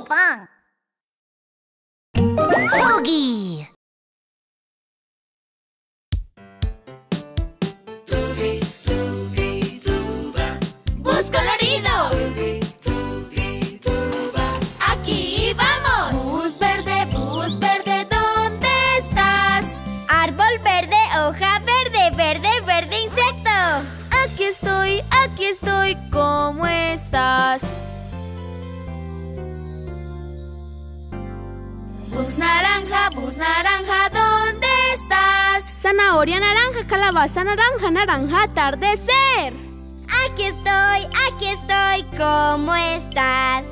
Pan. Huggy. ¡Bus colorido! ¡Aquí vamos! Bus verde, ¿dónde estás? Árbol verde, hoja verde, verde, verde insecto. Aquí estoy, ¿cómo estás? Bus naranja, ¿dónde estás? Zanahoria naranja, calabaza naranja, naranja atardecer. Aquí estoy, ¿cómo estás?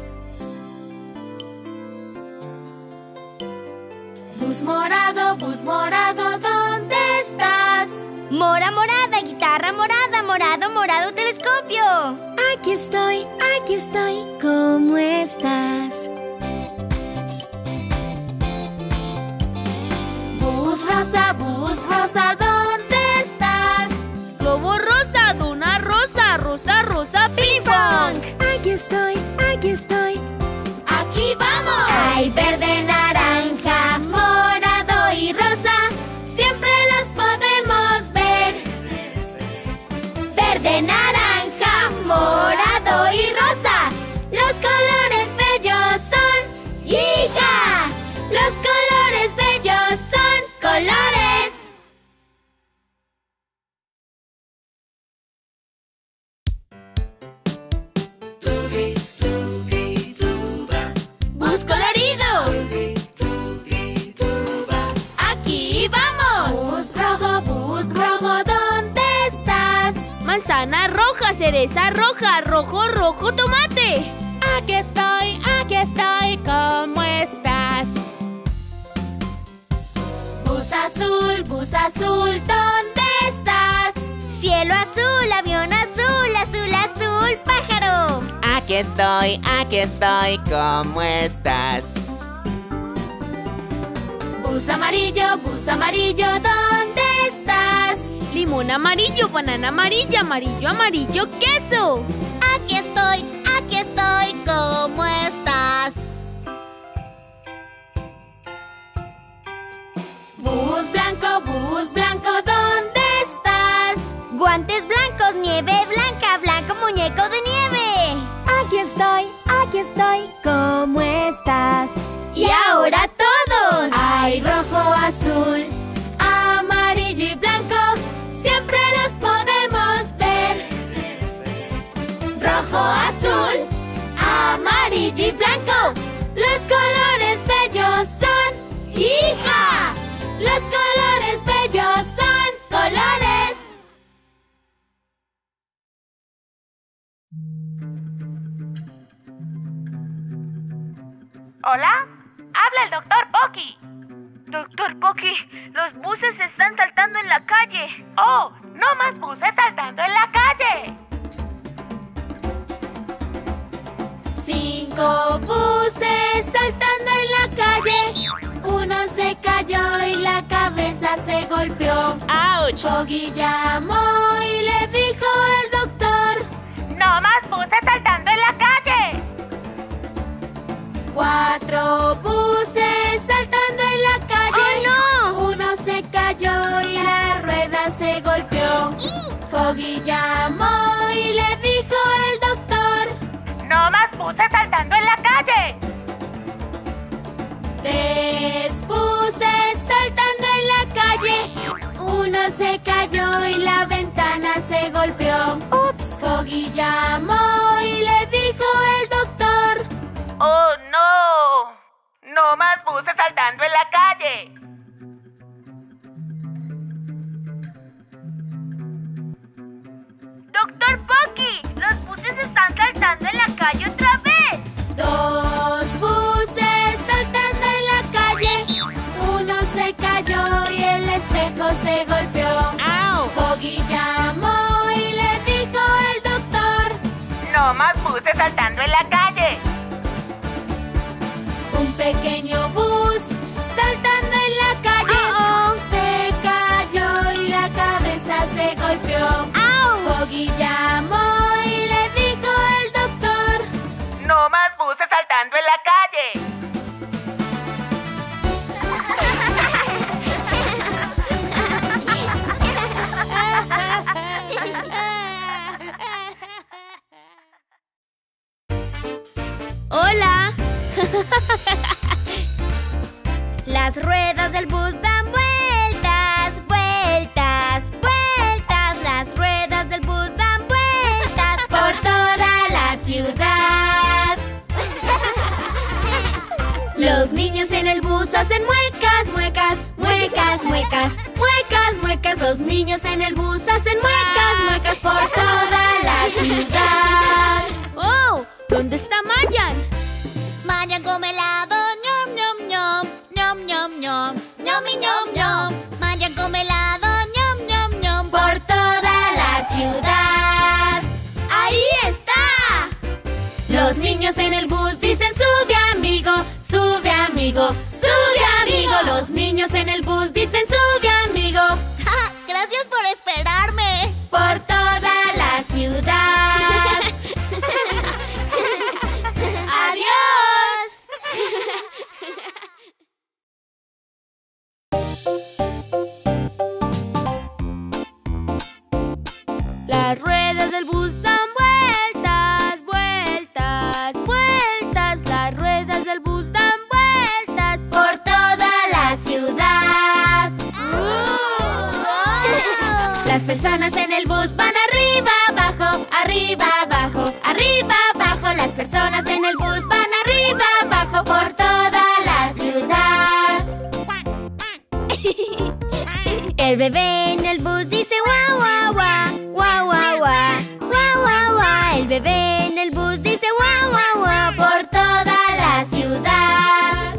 Bus morado, ¿dónde estás? Mora morada, guitarra morada, morado, morado, telescopio. Aquí estoy, ¿cómo estás? Bus rosa, ¿dónde estás? Globo rosa, duna rosa, rosa, rosa, ping pong. Aquí estoy. ¡Aquí vamos! Hay verde, naranja, morado y rosa. Siempre los podemos ver. Verde, naranja, morado y rosa. Los colores bellos son ¡hija! Los colores bellos son colores. ¡Bus colorido! ¡Aquí vamos! Bus rojo, ¿dónde estás? Manzana roja, cereza roja, rojo, rojo, tomate. Aquí estoy, ¿cómo estás? Bus azul, ¿dónde estás? Cielo azul, avión azul, azul, azul, pájaro. Aquí estoy, ¿cómo estás? Bus amarillo, ¿dónde estás? Limón amarillo, banana amarilla, amarillo, amarillo, queso. Aquí estoy, ¿cómo estás? Bus blanco, ¿dónde estás? Guantes blancos, nieve blanca, blanco muñeco de nieve. Aquí estoy, ¿cómo estás? Y ahora todos. Hay rojo, azul, amarillo y blanco. Siempre los podemos ver. Rojo, azul, amarillo y blanco. Los colores bellos son ¡hija! Los colores bellos son colores. ¿Hola? Habla el doctor Pocky. Doctor Pocky, los buses están saltando en la calle. ¡Oh! ¡No más buses saltando en la calle! 5 buses saltando en la calle. Uno se cayó y la cabeza se golpeó. ¡Auch! Pocky llamó y le dijo al doctor: ¡No más buses saltando en la calle! 4 buses saltando en la calle. ¡Oh, no! Uno se cayó y la rueda se golpeó. Pocky llamó y le dijo al doctor: ¡No más buses saltando en la calle! 3 buses saltando en la calle. Uno se cayó y la ventana se golpeó. ¡Ups! Pocky llamó y le dijo al doctor: ¡Oh, no! ¡No más buses saltando en la calle! ¡Doctor Pocky! ¡Los buses están saltando en la calle otra vez! 2 buses saltando en la calle. Uno se cayó y el espejo se golpeó. ¡Au! Pocky llamó y le dijo al doctor: ¡No más buses saltando en la calle! Un pequeño bus saltando en la calle. Se cayó y la cabeza se golpeó. Pocky llamó y le dijo al doctor: ¡No más buses saltando en la calle! Los niños en el bus hacen muecas, muecas, muecas, muecas, muecas, muecas. Los niños en el bus hacen muecas, muecas por toda la ciudad. ¡Oh! ¿Dónde está Mayan? Mayan come helado, ñom, ñom, ñom, ñom, ñom, ñom, ñomi, ñom, ñom. Mayan come helado, ñom, ñom, ñom, Por toda la ciudad. ¡Ahí está! Los niños en el bus dicen sube amigo, sube amigo, sube amigo. Los niños en el bus dicen sube amigo. Gracias por esperarme. Por toda la ciudad. ¡Adiós! Las ruedas del bus dan vueltas, vueltas, vueltas. Las ruedas del bus dan vueltas Por toda la ciudad. Las personas en el bus van arriba, abajo, arriba, abajo, arriba, abajo. Las personas en el bus van arriba, abajo, por toda la ciudad. El bebé en el bus dice guau, guau, guau, guau, guau, guau, guau, guau, guau. El bebé en el bus dice guau, guau, guau, Por toda la ciudad.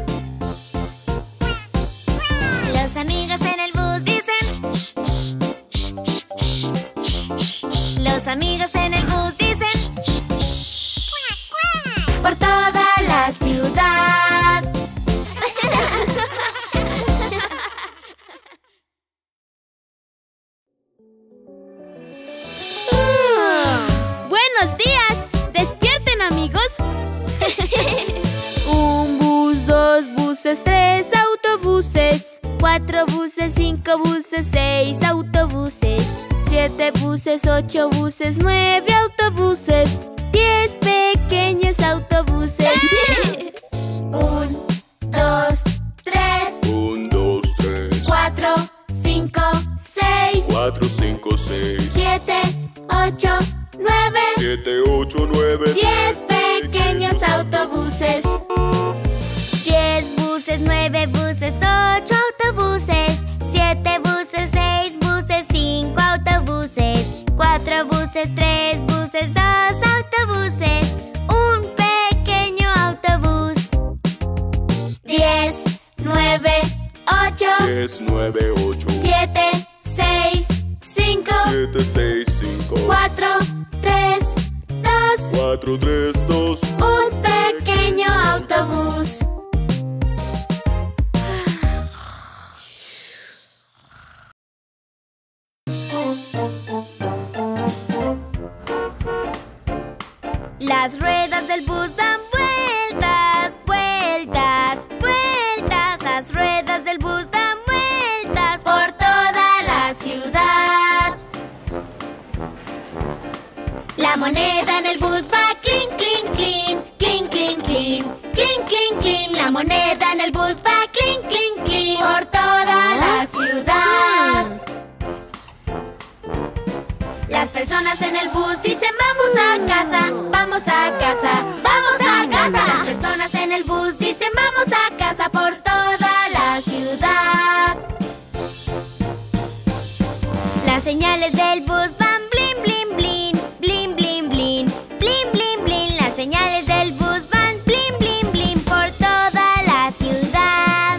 Los amigos en el bus dicen. Los amigos en el bus dicen. Por toda la ciudad. ¡Buenos días! ¡Despierten, amigos! Un bus, dos buses, tres autobuses, 4 buses, 5 buses, 6 autobuses, 7 buses, 8 buses, 9 autobuses, 10 pequeños autobuses. 1, 2, 3. 1, 2, 3. 4, 5, 6. 4, 5, 6. 7, 8, 9. 7, 8, 9. 10 pequeños autobuses. 10 buses, 9 buses, 8 autobuses, 7 buses, 6 buses, 5 autobuses, 4 buses, 3 buses, 2 autobuses, un pequeño autobús. 10, 9, 8. 10, 9, 8. 7, 6, 5. 7, 6, 5. 4, 3, 2. 4, 3, 2. Un pequeño autobús. Las ruedas del bus dan vueltas, vueltas, vueltas. Las ruedas del bus dan vueltas Por toda la ciudad. La moneda en el bus va clink, clink, clink, clink, clink, clink, clink, clink, clink. La moneda en el bus va clink, clink, clink. Por toda la ciudad. Las personas en el bus dicen vamos a casa, vamos a casa, vamos a casa. Las personas en el bus dicen vamos a casa por toda la ciudad. Las señales del bus van blin, blin, blin, blin, blin, blin, blin, blin, blin. Las señales del bus van blin, blin, blin por toda la ciudad.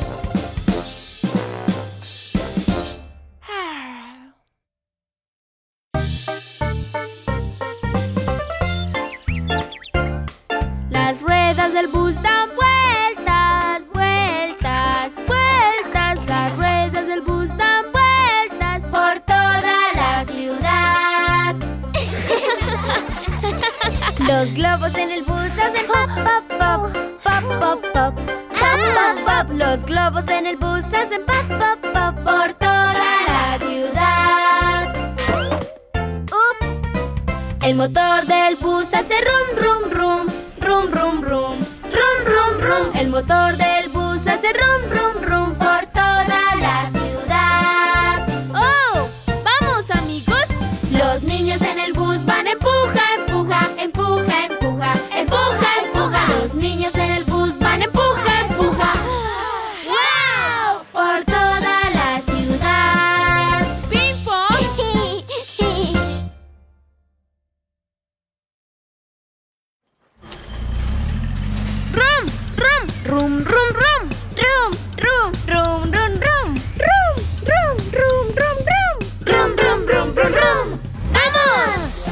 Las ruedas del bus dan vueltas, vueltas, vueltas. Las ruedas del bus dan vueltas Por toda la ciudad. Los globos en el bus hacen pop, pop, pop, pop, pop, pop, pop, pop, pop. Los globos en el bus hacen pop, pop, pop, Por toda la ciudad. Ups. El motor del bus hace rum, rum, rum, rum, rum, rum, rum, rum, rum. El motor del bus hace rum, rum, rum Por toda la ciudad. ¡Oh! ¡Vamos, amigos! Los niños en el bus van empuja, empuja, empuja, empuja, empuja, empuja. Los niños en el bus van empuja, empuja Rum, rum, rum. Rum, rum, rum, rum, rum. Rum, rum, rum, rum, rum. Rum, rum, rum, rum, rum. ¡Vamos!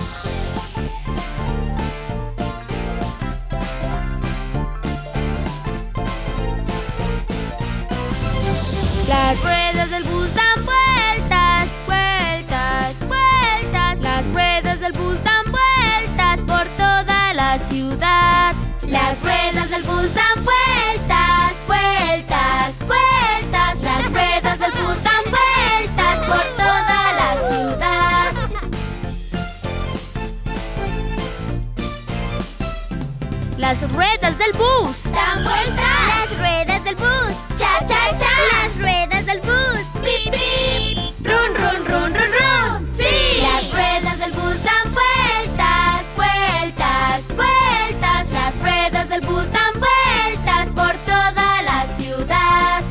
Las ruedas del bus dan vueltas, vueltas, vueltas. Las ruedas del bus dan vueltas por toda la ciudad. Las ruedas del bus dan vueltas, vueltas, vueltas. Las ruedas del bus dan vueltas por toda la ciudad. Las ruedas del bus ¡Dan vueltas! Las ruedas del bus. ¡Cha, cha, cha! Las ruedas del bus. ¡Pip, pip! ¡Run, run, run, run, run! ¡Sí! Las ruedas del bus dan vueltas, vueltas, vueltas. Las ruedas del bus dan vueltas por toda la ciudad.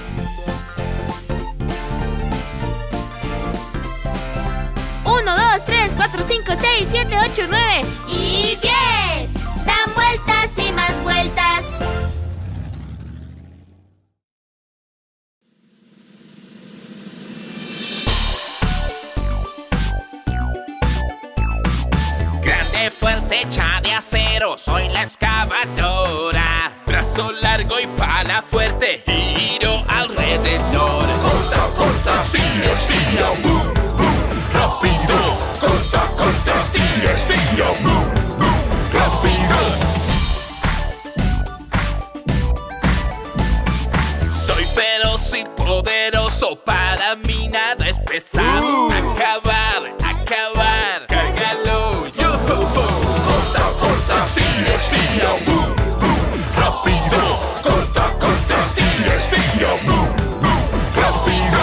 Uno, 2, 3, 4, 5, 6, 7, 8, 9 ¡Y 10! ¡Dan vueltas y más vueltas! Grande, fuerte, hecha de acero, soy la excavadora. Brazo largo y pala fuerte, giro alrededor. Corta, corta, estira, estira, boom, boom, rápido. Corta, corta, estira, estira, boom, boom, rápido. Soy feroz y poderoso, para mí nada es pesado. Acabar, acabar, cárgalo, yo. Corta, corta, estira, estira, boom, boom, rápido. Corta, corta, estira, estira, boom, boom, rápido.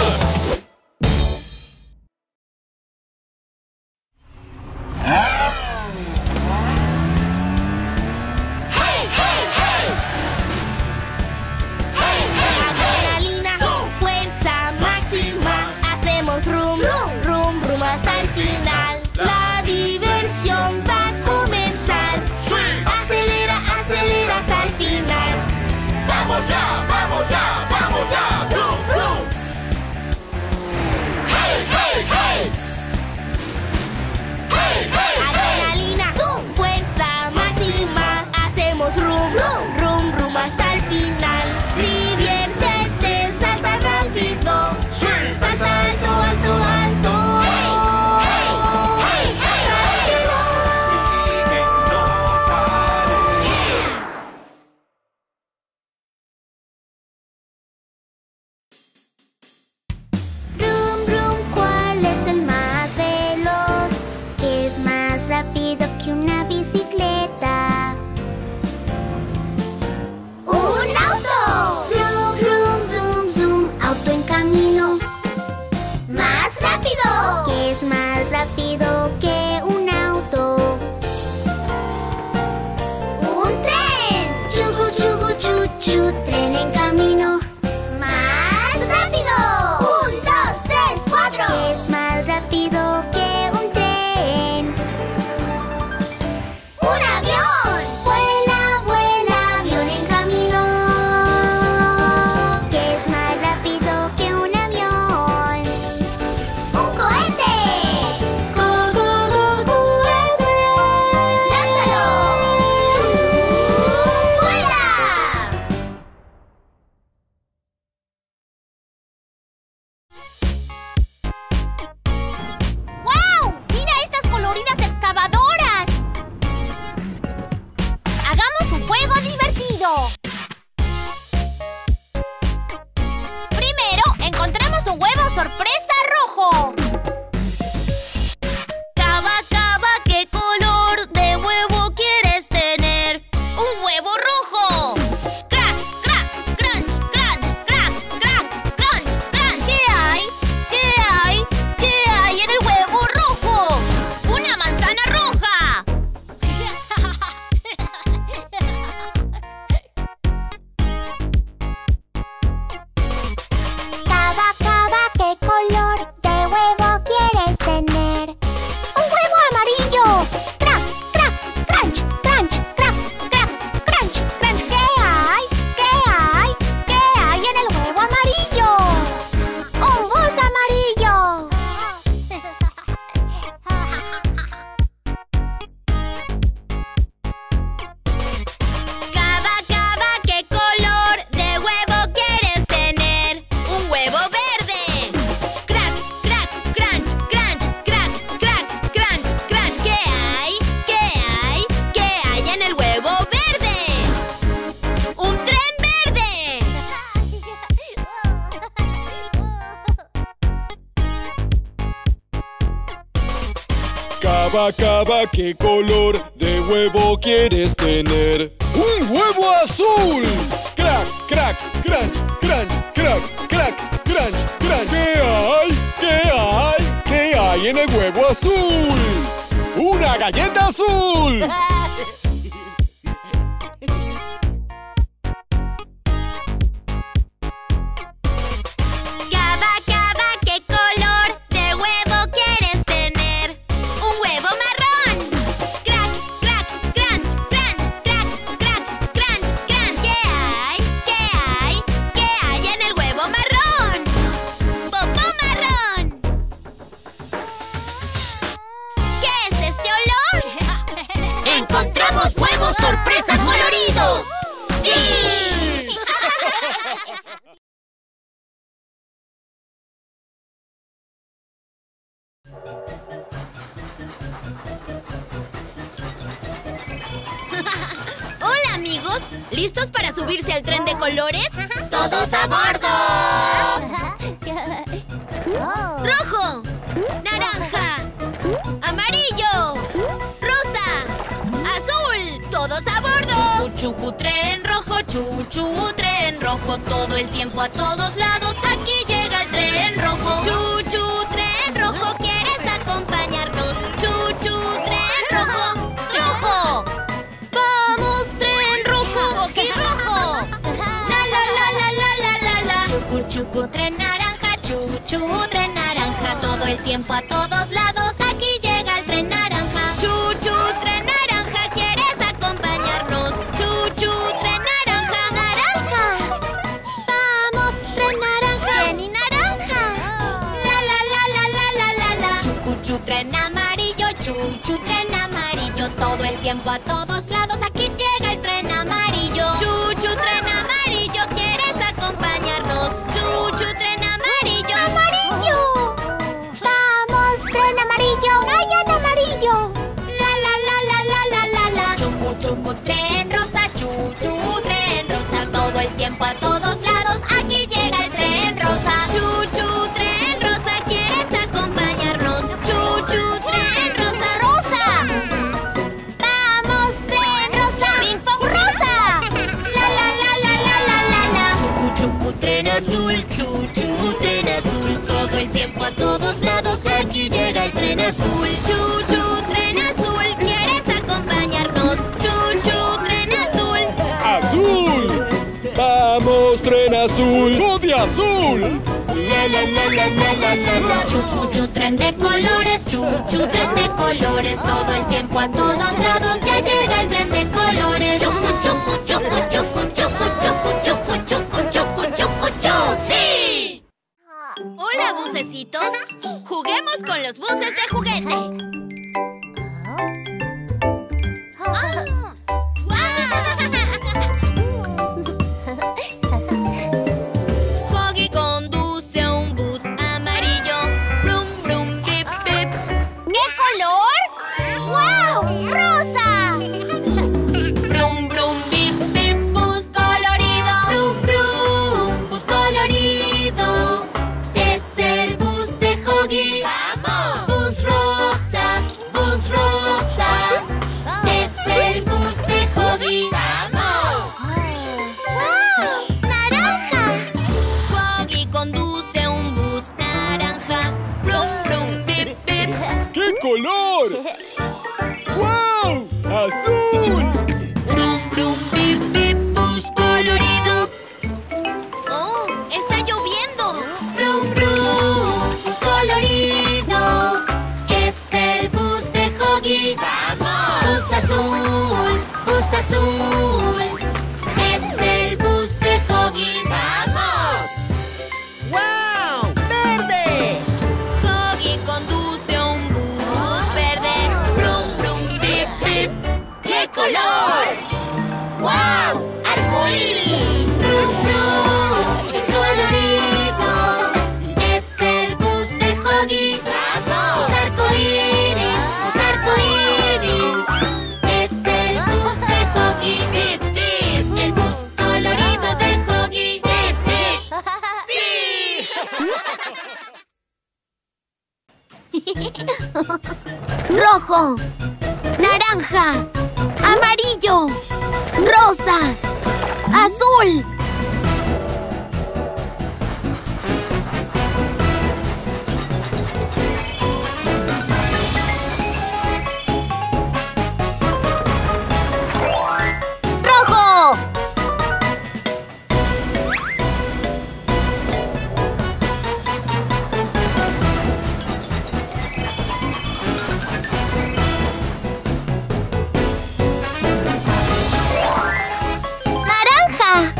¡Hey, hey, hey! ¡Hey, hey, hey! Adrenalina, fuerza máxima. Hacemos rum, rum, rum. Cava, cava, ¿qué color de huevo quieres tener? ¡Un huevo azul! Crack, crack, crunch, crunch, crack, crack, crunch, crunch. ¿Qué hay? ¿Qué hay? ¿Qué hay en el huevo azul? ¡Una galleta azul! ¡Encontramos huevos sorpresa coloridos! ¡Sí! Hola, amigos. ¿Listos para subirse al tren de colores? ¡Todos a bordo! ¡Rojo! ¡Naranja! ¡Amarillo! ¡Rosa! ¡Azul! ¡Todos a bordo! Chucu, chucu, tren rojo, chuchu, tren rojo. Todo el tiempo a todos lados, aquí llega el tren rojo. Chuchu, tren rojo, ¿quieres acompañarnos? Chuchu, tren rojo, rojo. ¡Vamos, tren rojo! ¡Aquí rojo! ¡La, la, la, la, la, la, la, la! Chucu, chucu, tren naranja, chuchu, tren naranja. Todo el tiempo a todos lados, aquí llega el tren naranja. Chuchu, tren naranja, ¿quieres acompañarnos? Chuchu, tren naranja, naranja. Vamos, tren naranja, tren y naranja. La, la, la, la, la, la, la, la. Chucu, chu, tren amarillo, chuchu, tren amarillo. Todo el tiempo a todos lados, aquí llega el tren amarillo. Chuchu, tren amarillo, ¿quieres acompañarnos? Chuchu, tren amarillo. ¡Amarillo! ¡Vamos, tren amarillo! ¡Vayan amarillo! La, la, la, la, la, la, la, la. Chucu, chucu, tren rosa, chuchu, tren rosa. Todo el tiempo a todos lados, aquí llega el tren rosa. Chuchu, tren rosa, ¿quieres acompañarnos? Chuchu, tren rosa. ¡Rosa! ¡Vamos, tren rosa! ¡Ping pong rosa! La, la, la, la, la, la, la, la. Chucu, chucu, tren azul, chuchu, tren azul. Todo el tiempo a todos lados, aquí llega el tren azul. Chuchu, tren azul, ¿quieres acompañarnos? Chuchu, tren azul. ¡Azul! ¡Vamos, tren azul! ¡Body azul! ¡La, la, la, la, la, la, la, la! Chucu, tren de colores, chuchu, tren de colores. Todo el tiempo a todos lados, ya llega el tren de colores. Chucu, chucu, chucu, chucu, chucu, chucu, chucu, chucu, chucu, chucu, chucu, ¡sí! Hola, bucecitos. Juguemos con los buses de juguete. Huggy conduce un bus amarillo. Brum, brum, bip, bip. ¿Qué color? ¡Wow! ¡Rosa! Brum, brum, bip, bip. Bus Rojo, naranja, amarillo, rosa, azul. ¡Rojo! ¡Naranja!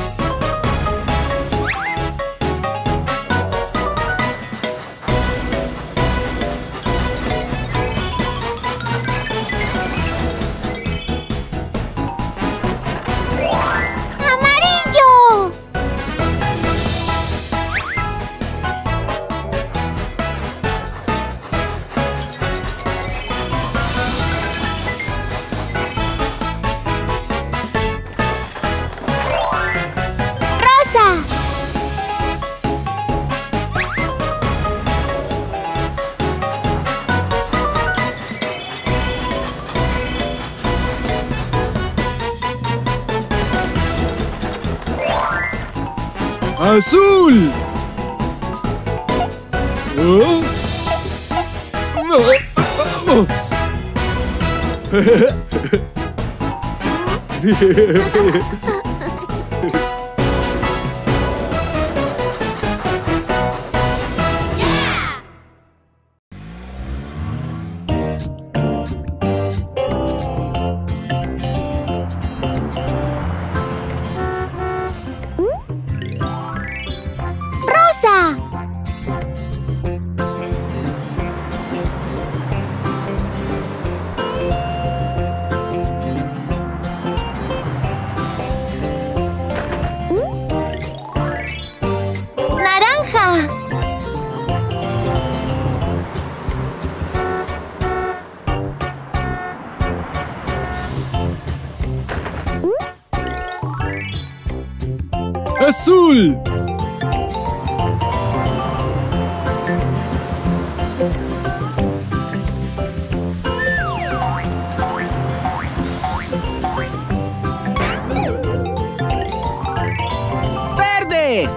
¡Amarillo! ¡Rosa! ¡Azul! ¿Oh? No. ¡Rosa! ¡Naranja! ¡Azul! ¡Verde!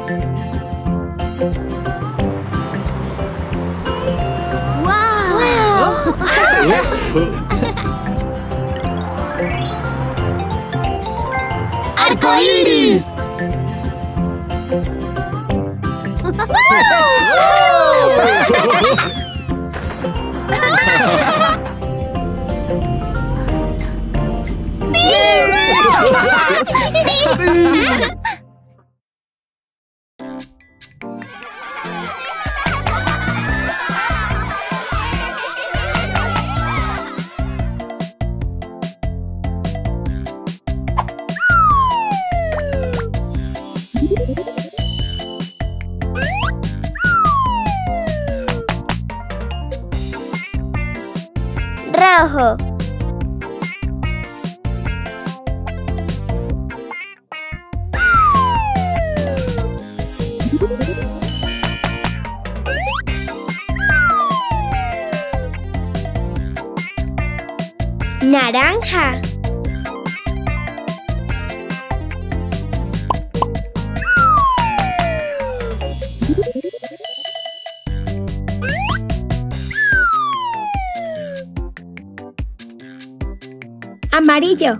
¡Wow! ¡Arcoíris! Rojo. Naranja. Amarillo.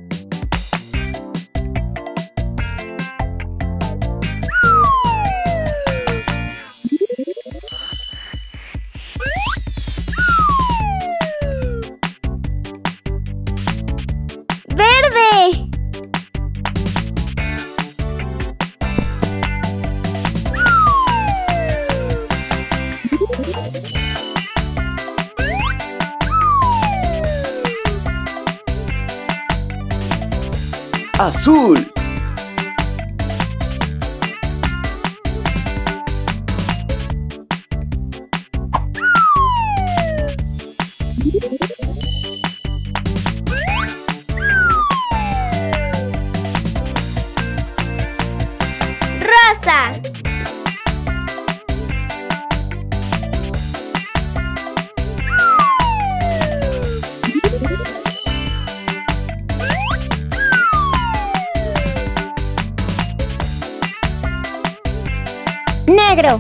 Verde. Azul. Rosa. Negro.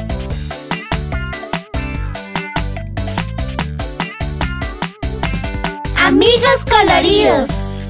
Amigos coloridos.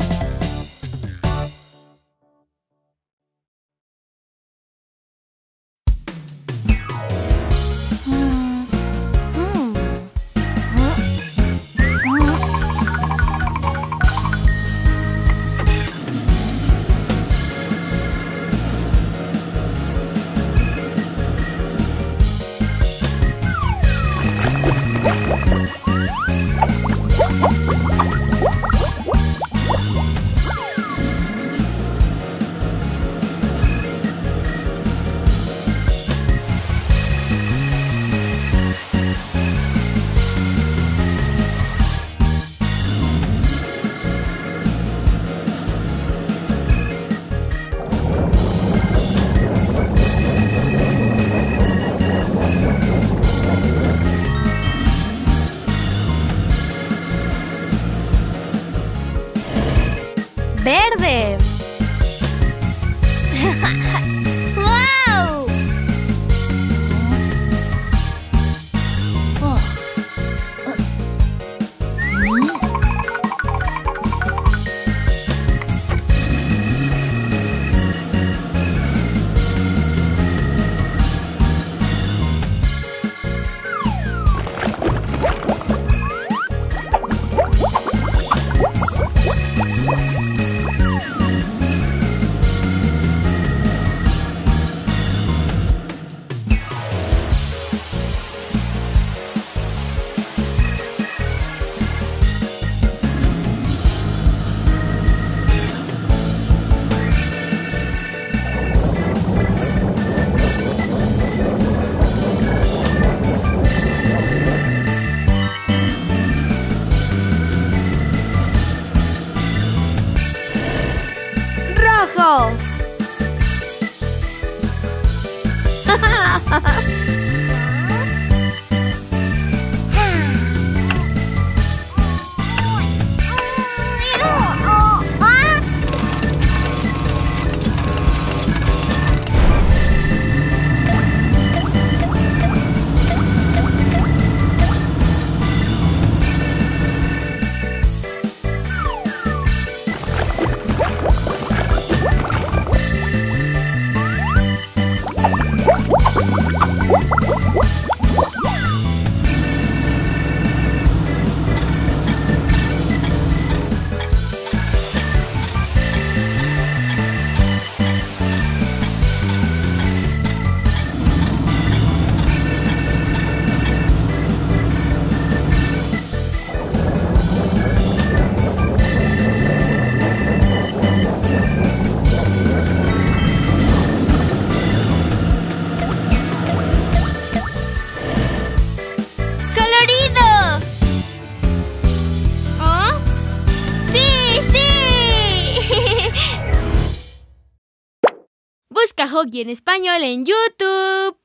Verde. ¡Wow! Rojo. Busca Hoggy en español en YouTube.